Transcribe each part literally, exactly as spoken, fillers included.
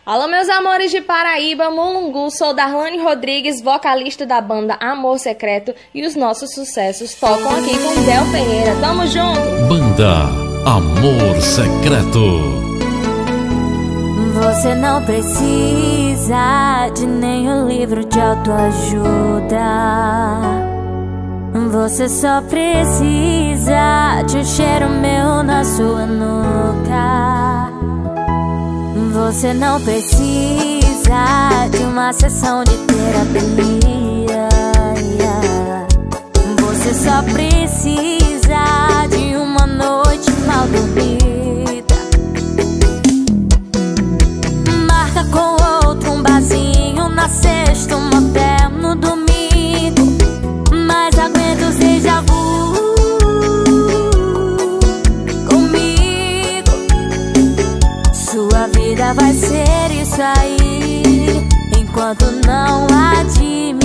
Alô, meus amores de Paraíba, Mulungu, sou Darlane Rodrigues, vocalista da banda Amor Secreto, e os nossos sucessos tocam aqui com Del Ferreira. Tamo junto! Banda Amor Secreto. Você não precisa de nenhum livro de autoajuda. Você só precisa de um cheiro meu na sua nuca. Você não precisa de uma sessão de terapia. Você só precisa de uma noite mal dormida. Marca com outro um barzinho na sexta, um motel no domingo, mas aguenta os déjà vu comigo. Sua vida vai ser isso aí, enquanto não admitir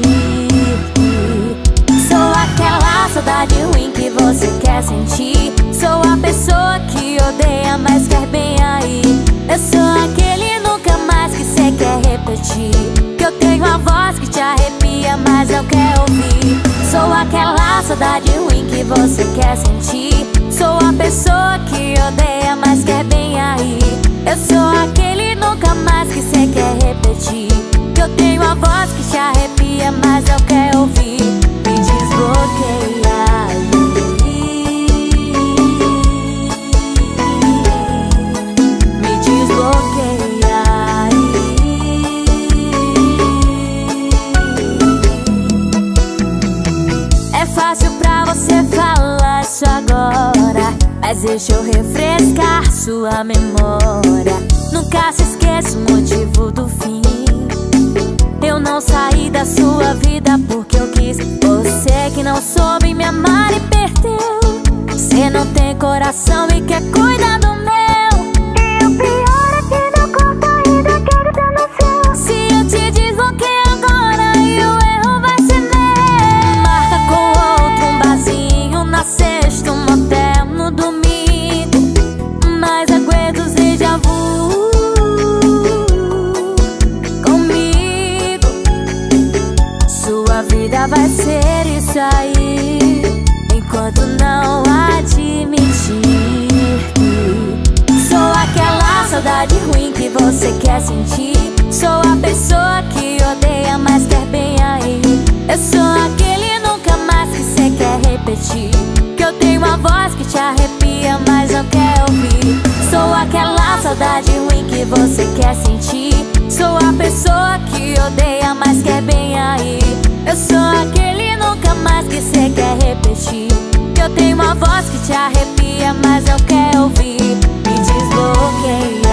que sou aquela saudade ruim que você quer sentir. Sou a pessoa que odeia, mas quer bem aí. Eu sou aquele nunca mais que cê quer repetir, que eu tenho a voz que te arrepia, mas não quer ouvir. Sou aquela saudade ruim que você quer sentir. Sou a pessoa que odeia, mas quer bem aí. Eu sou aquele nunca mais que cê quer repetir, que eu tenho a voz que te arrepia, mas não quer ouvir. Me desbloqueia aí. Me desbloqueia aí. É fácil pra você falar isso agora, mas deixa eu refrescar sua memória. Nunca se esqueça o motivo do fim. Eu não saí da sua vida porque eu quis. Você que não soube me amar e perdeu. Você não tem coração e quer cuidar do meu. E o pior é que meu corpo ainda quer estar no seu. Se eu te desbloqueei agora, e o erro vai ser meu. Marca com outro um barzinho na sexta, um motel no domingo, mas aguenta os déjà vu comigo. Sua vida vai ser isso aí, enquanto não admitir que sou aquela saudade ruim que você quer sentir. Sou a pessoa que odeia, mas quer bem aí. Eu sou aquele nunca mais que cê quer repetir, que eu tenho uma voz que te arrepia, mas não quer ouvir. Sou aquela saudade ruim que você quer sentir. Sou a pessoa que odeia, mas quer bem aí. Eu sou aquele nunca mais que cê quer repetir, que eu tenho uma voz que te arrepia, mas não quer ouvir. Me desbloqueia.